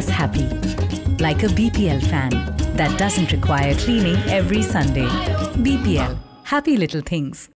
us happy. Like a BPL fan that doesn't require cleaning every Sunday. BPL, happy little things.